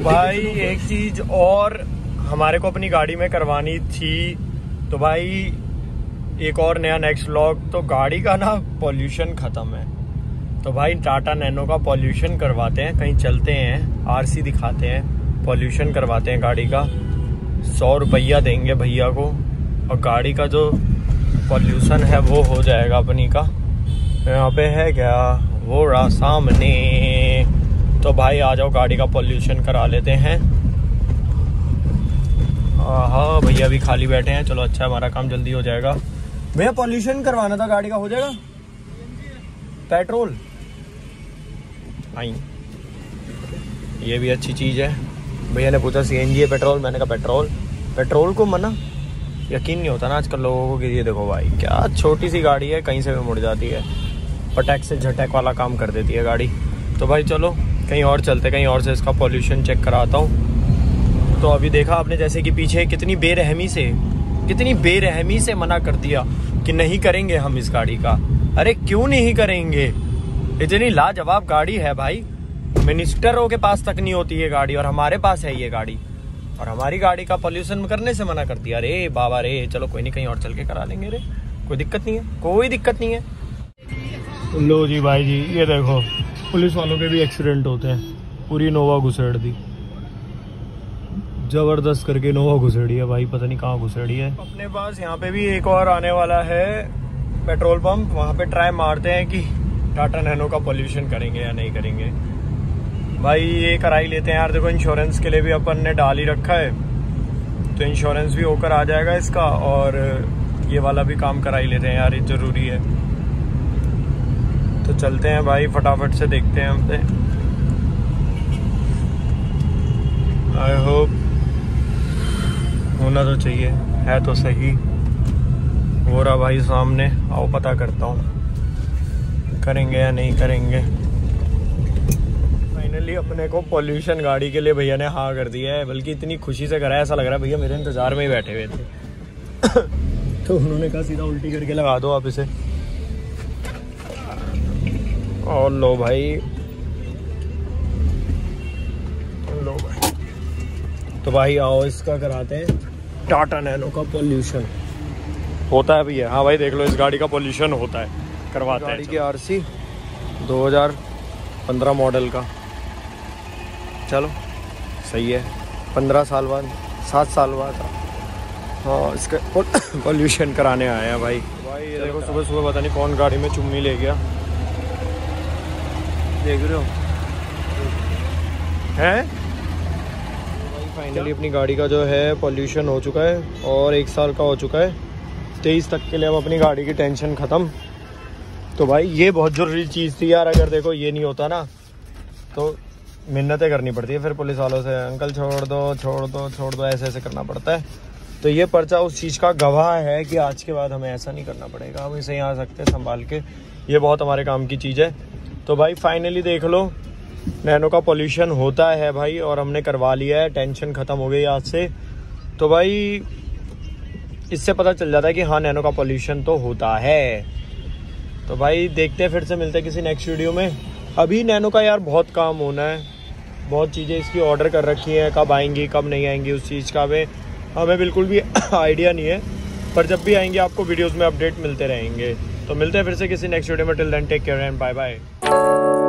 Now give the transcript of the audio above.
भाई एक चीज और हमारे को अपनी गाड़ी में करवानी थी, तो भाई एक और नया नेक्स्ट व्लॉग। तो गाड़ी का ना पॉल्यूशन खत्म है, तो भाई टाटा नैनो का पॉल्यूशन करवाते हैं, कहीं चलते हैं, आरसी दिखाते हैं, पॉल्यूशन करवाते हैं गाड़ी का। 100 रुपया देंगे भैया को और गाड़ी का जो पॉल्यूशन है वो हो जाएगा अपनी का। यहाँ पे है क्या वो रहा सामने। तो भाई आ जाओ गाड़ी का पॉल्यूशन करा लेते हैं। हाँ भैया भी खाली बैठे हैं, चलो अच्छा हमारा काम जल्दी हो जाएगा। भैया पॉल्यूशन करवाना था गाड़ी का, हो जाएगा? पेट्रोल आई, ये भी अच्छी चीज है। भैया ने पूछा सीएनजी है पेट्रोल, मैंने कहा पेट्रोल। पेट्रोल को मना, यकीन नहीं होता ना आजकल लोगों को कि ये देखो भाई क्या छोटी सी गाड़ी है, कहीं से भी मुड़ जाती है, पटैक से झटैक वाला काम कर देती है गाड़ी। तो भाई चलो कहीं और चलते, कहीं और से इसका पॉल्यूशन चेक कराता हूँ। तो अभी देखा आपने जैसे कि पीछे कितनी बेरहमी से मना कर दिया कि नहीं करेंगे हम इस गाड़ी का। अरे क्यों नहीं करेंगे, इतनी लाजवाब गाड़ी है भाई, मिनिस्टरों के पास तक नहीं होती है गाड़ी और हमारे पास है ये गाड़ी, और हमारी गाड़ी का पॉल्यूशन करने से मना कर दिया। अरे बाबा रे, चलो कोई नहीं, कहीं और चल के करा लेंगे रे, कोई दिक्कत नहीं है, कोई दिक्कत नहीं है। लो जी भाई जी, ये देखो पुलिस वालों के भी एक्सीडेंट होते हैं। पूरी नोवा घुसेड़ दी, जबरदस्त करके नोवा घुसेड़ी है भाई, पता नहीं कहाँ घुसेड़ी है। अपने पास यहाँ पे भी एक और आने वाला है पेट्रोल पंप, वहाँ पे ट्राई मारते हैं कि टाटा नैनो का पॉल्यूशन करेंगे या नहीं करेंगे। भाई ये करा ही लेते हैं यार। देखो इंश्योरेंस के लिए भी अपन ने डाल ही रखा है, तो इंश्योरेंस भी होकर आ जाएगा इसका, और ये वाला भी काम करा ही लेते हैं यार, ये जरूरी है। तो चलते हैं भाई, फटाफट से देखते हैं हमसे। आई होप होना तो चाहिए, है तो सही। हो रहा भाई सामने, आओ पता करता हूँ करेंगे या नहीं करेंगे। फाइनली अपने को पॉल्यूशन गाड़ी के लिए भैया ने हाँ कर दिया है, बल्कि इतनी खुशी से करा है, ऐसा लग रहा है भैया मेरे इंतजार में ही बैठे हुए थे। तो उन्होंने कहा सीधा उल्टी करके लगा दो आप इसे। और लो भाई, लो भाई। तो भाई आओ इसका कराते हैं, टाटा नैनो का पॉल्यूशन होता है भैया। हाँ भाई देख लो, इस गाड़ी का पॉल्यूशन होता है, करवाते हैं। गाड़ी की आरसी 2015 मॉडल का, चलो सही है। 15 साल बाद, 7 साल बाद हाँ इसका पॉल्यूशन कराने आए हैं भाई। भाई ये देखो सुबह सुबह पता नहीं कौन गाड़ी में चुम्मी ले गया, देख रहे हो हैं। फाइनली अपनी गाड़ी का जो है पॉल्यूशन हो चुका है और 1 साल का हो चुका है। 23 तक के लिए अब अपनी गाड़ी की टेंशन ख़त्म। तो भाई ये बहुत ज़रूरी चीज़ थी यार, अगर देखो ये नहीं होता ना तो मिन्नतें करनी पड़ती है फिर पुलिस वालों से, अंकल छोड़ दो छोड़ दो छोड़ दो, ऐसे ऐसे करना पड़ता है। तो ये पर्चा उस चीज़ का गवाह है कि आज के बाद हमें ऐसा नहीं करना पड़ेगा, हम इसे यहाँ आ सकते हैं संभाल के। ये बहुत हमारे काम की चीज़ है। तो भाई फाइनली देख लो, नैनो का पॉल्यूशन होता है भाई, और हमने करवा लिया है, टेंशन ख़त्म हो गई आज से। तो भाई इससे पता चल जाता है कि हाँ नैनो का पॉल्यूशन तो होता है। तो भाई देखते हैं, फिर से मिलते हैं किसी नेक्स्ट वीडियो में। अभी नैनो का यार बहुत काम होना है, बहुत चीज़ें इसकी ऑर्डर कर रखी हैं, कब आएंगी कब नहीं आएंगी उस चीज़ का हमें बिल्कुल भी आइडिया नहीं है, पर जब भी आएंगे आपको वीडियोज़ में अपडेट मिलते रहेंगे। तो मिलते हैं फिर से किसी नेक्स्ट वीडियो में। Till then take care and bye bye.